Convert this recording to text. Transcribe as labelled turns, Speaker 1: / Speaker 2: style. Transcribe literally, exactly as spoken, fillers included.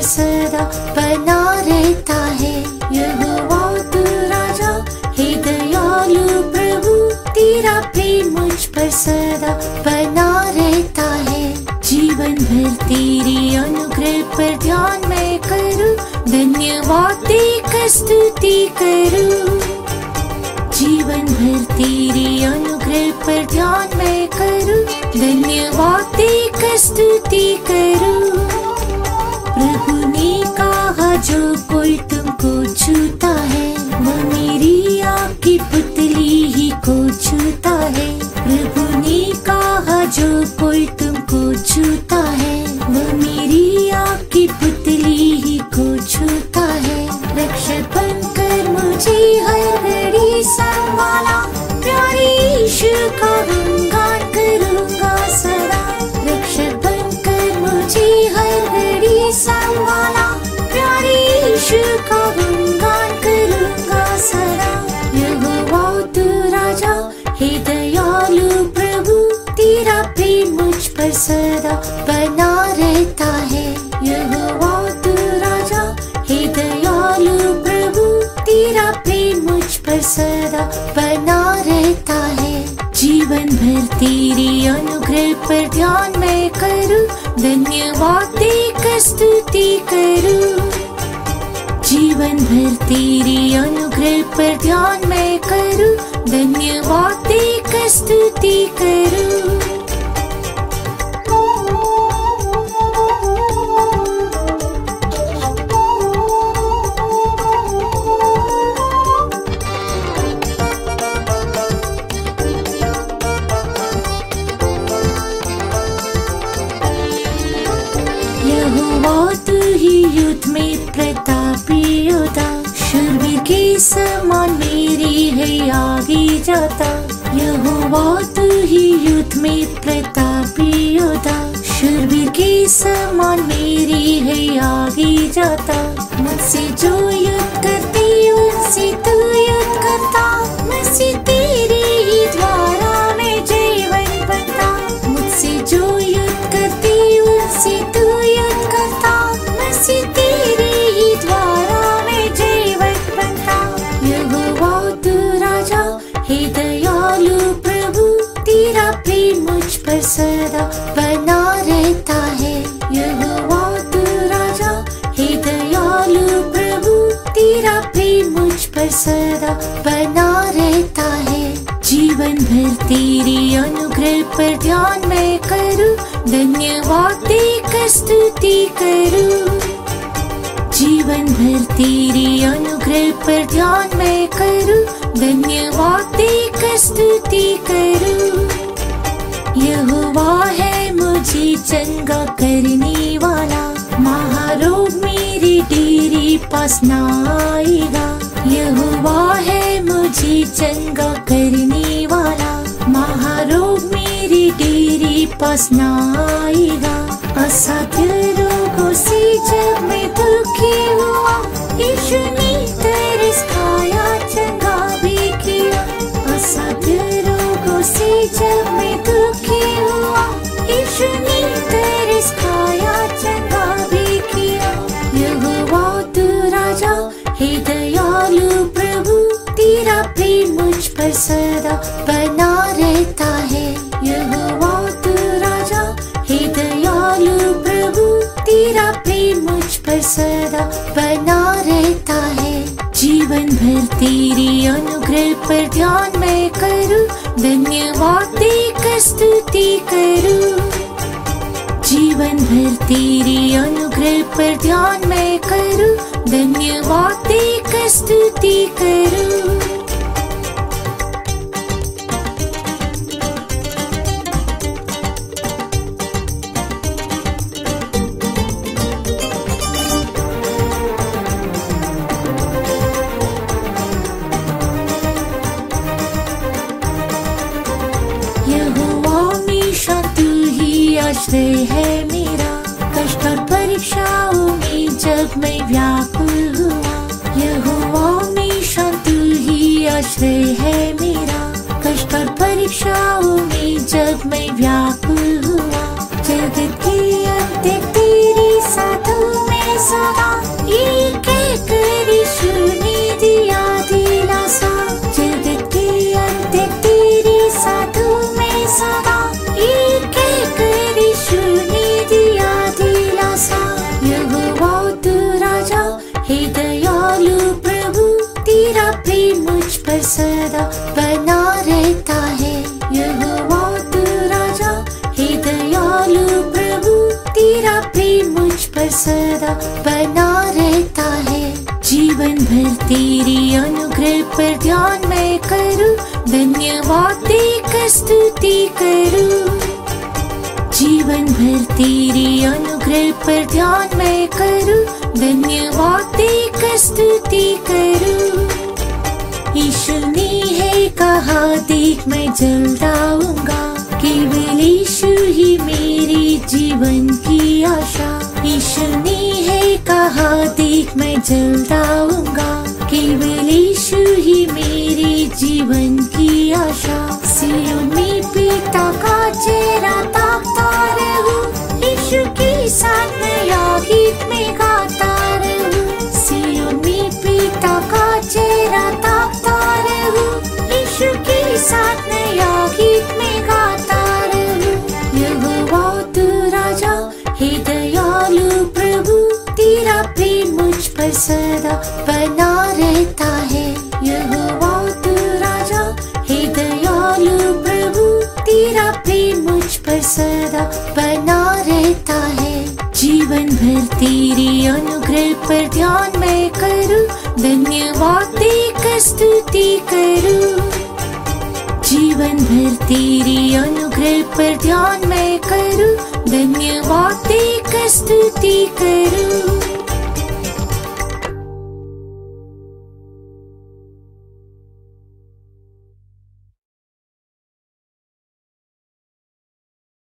Speaker 1: सदा बना रहता है। यहोवा तू राजा हे दयालु प्रभु, तेरा प्रेम मुझ पर सदा बना रहता है। जीवन भर तेरी अनुग्रह पर ध्यान मैं करूं, धन्यवाद देकर स्तुति करूं। जीवन भर तेरी अनुग्रह पर ध्यान मैं करूं, धन्यवाद देकर स्तुति करूं। प्रभु ने कहा जो कोई तुमको छूता है, वो मेरी आँख की पुतली ही को छूता है। प्रभु ने कहा जो कोई तुमको छूता है, वो मेरी आँख की पुतली ही को छूता है। रक्षक बनकर मुझे हर घड़ी संभाला, प्यारे यीशु का गुणगान करूंगा सदा। रक्षक बनकर मुझे हर घड़ी संभाला, प्यारे यीशु का गुणगान करूंगा सदा। यहोवा तू राजा हे दयालु प्रभु, तेरा प्रेम मुझ पर सदा बना रहता है। यहोवा तू राजा हे दयालु प्रभु, तेरा प्रेम मुझ पर सदा बना रहता है। जीवन भर तेरी अनुग्रह पर ध्यान मैं करूं, धन्यवाद देकर स्तुति करूं। जीवन भर तेरी अनुग्रह पर ध्यान मैं करूं, धन्यवाद देकर स्तुति करूं। यहोवा तू ही युद्ध में प्रतापी योद्धा, शूरवीर के समान मेरी है आगे जाता। यहोवा तू ही युद्ध में प्रतापी योद्धा, शूरवीर के समान मेरी है आगे जाता। मुझसे जो युद्ध करते उनसे तू युद्ध करता, मुझसे तेरे ही द्वारा मैं जयवंत बनता। मुझसे जो युद्ध करते उनसे तू युद्ध करता, मुझसे तेरे ही द्वारा मैं जयवंत बनता। यहोवा तू राजा हे दयालु प्रभु, तेरा प्रेम मुझ पर सदा बना रहता है। यहोवा तू राजा हे दयालु प्रभु, तेरा प्रेम मुझ पर सदा बना रहता है। जीवन भर तेरी अनुग्रह पर ध्यान मैं करूं, धन्यवाद देकर स्तुति करूं। जीवन भर तेरी अनुग्रह पर ध्यान मैं करूं, धन्यवाद देकर स्तुति करूं। यहोवा है मुझे चंगा करने वाला, महारोग मेरे डेरे पास ना आएगा। यहोवा है मुझे चंगा करने वाला, महारोग मेरे डेरे पास ना आएगा। असाध्य रोगों से जब मैं दुखी हुआ, यीशु ने तरस खाया चंगा भी किया। असाध्य रोगों से जब मैं दुखी हुआ, यीशु ने तरस खाया चंगा भी किया। यहोवा तू राजा हे दयालु प्रभु, तेरा प्रेम मुझ पर सदा बना रहता है। यहोवा तू राजा हे दयालु प्रभु, तेरा प्रेम मुझ पर सदा बना रहता है। जीवन भर तेरी अनुग्रह पर ध्यान मैं करूं, धन्यवाद देकर स्तुति करूं। जीवन भर तेरी अनुग्रह पर ध्यान मैं करूं, धन्यवाद देकर स्तुति करूं। आश्रय है मेरा, कष्ट और परीक्षाओं में जब मैं व्याकुल हुआ। यहोवा हमेशा तू ही आश्रय है मेरा, कष्ट और परीक्षाओं में जब मैं व्याकुल हुआ। जगत के अंत तेरी साधु में सदा एक एक यीशु ने दिया दिलासा। जगत के अंत तेरे साधु में सदा एक एक यीशु ने दिया दिलासा। यहोवा तू राजा हे दयालु प्रभु, तेरा प्रेम मुझ पर सदा बना रहता है। यहोवा तू राजा हे दयालु प्रभु, तेरा प्रेम मुझ पर सदा बना रहता है। जीवन भर तेरी अनुग्रह पर ध्यान मैं करूं, धन्यवाद देकर स्तुति करूं। जीवन भर तेरी अनुग्रह पर ध्यान मैं करूं, धन्यवाद देकर स्तुति करूं। यीशु ने है कहा देख मैं जल्द आऊंगा, केवल यीशु ही मेरी जीवन की आशा। यीशु ने है कहा देख मैं जल्द आऊंगा, केवल यीशु ही मेरी जीवन की आशा। सियोन में पिता का चेहरा ताकता रहूं, यीशु के साथ नया गीत में गाता रहूं। सियोन में पिता का चेहरा ताकता रहूं, यीशु के साथ नया गीत में गाता रहूं। यहोवा तू राजा हे दयालु प्रभु, तेरा प्रेम मुझ पर सदा बना रहता है। यहोवा तू राजा हे दयालु प्रभु, तेरा प्रेम मुझ पर सदा बना रहता है। जीवन भर तेरी अनुग्रह पर ध्यान मैं करूं, धन्यवाद देकर स्तुति करूं। जीवन भर तेरी अनुग्रह पर ध्यान मैं करूं, धन्यवाद देकर स्तुति करूं।